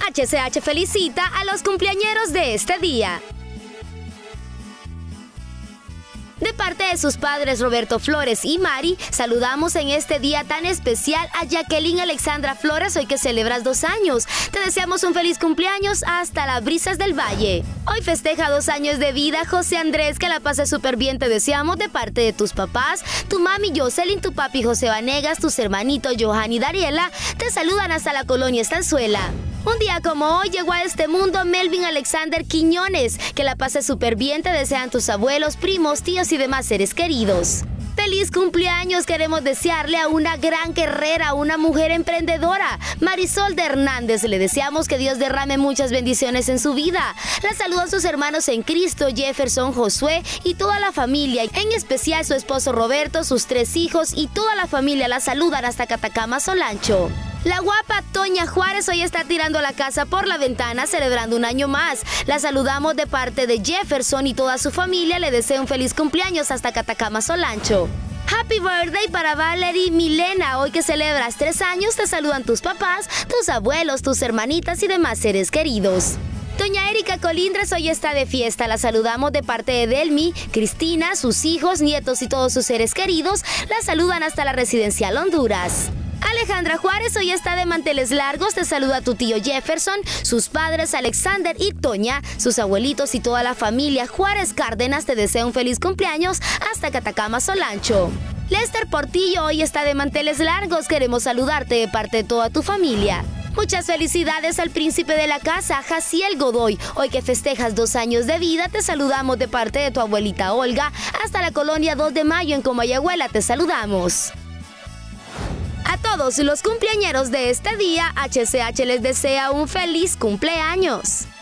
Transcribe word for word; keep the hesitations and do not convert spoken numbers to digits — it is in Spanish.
H C H felicita a los cumpleañeros de este día. De parte de sus padres Roberto Flores y Mari, saludamos en este día tan especial a Jacqueline Alexandra Flores, hoy que celebras dos años. Te deseamos un feliz cumpleaños hasta las brisas del valle. Hoy festeja dos años de vida José Andrés, que la pases súper bien, te deseamos de parte de tus papás, tu mami Jocelyn, tu papi José Vanegas, tus hermanitos Johan y Dariela, te saludan hasta la colonia Estanzuela. Un día como hoy llegó a este mundo Melvin Alexander Quiñones, que la pases súper bien, te desean tus abuelos, primos, tíos y demás seres queridos. ¡Feliz cumpleaños! Queremos desearle a una gran guerrera, una mujer emprendedora, Marisol de Hernández. Le deseamos que Dios derrame muchas bendiciones en su vida. La saludan sus hermanos en Cristo, Jefferson, Josué y toda la familia. En especial su esposo Roberto, sus tres hijos y toda la familia la saludan hasta Catacama, Solancho. La guapa Toña Juárez hoy está tirando la casa por la ventana, celebrando un año más. La saludamos de parte de Jefferson y toda su familia. Le deseo un feliz cumpleaños hasta Catacama, Solancho. Happy birthday para Valerie Milena. Hoy que celebras tres años, te saludan tus papás, tus abuelos, tus hermanitas y demás seres queridos. Doña Erika Colindres hoy está de fiesta. La saludamos de parte de Delmi, Cristina, sus hijos, nietos y todos sus seres queridos. La saludan hasta la residencial Honduras. Alejandra Juárez hoy está de manteles largos, te saluda tu tío Jefferson, sus padres Alexander y Toña, sus abuelitos y toda la familia Juárez Cárdenas te desea un feliz cumpleaños hasta Catacama, Solancho. Lester Portillo hoy está de manteles largos, queremos saludarte de parte de toda tu familia. Muchas felicidades al príncipe de la casa, Jaciel Godoy. Hoy que festejas dos años de vida, te saludamos de parte de tu abuelita Olga, hasta la colonia dos de mayo en Comayagüela te saludamos. A todos los cumpleañeros de este día, H C H les desea un feliz cumpleaños.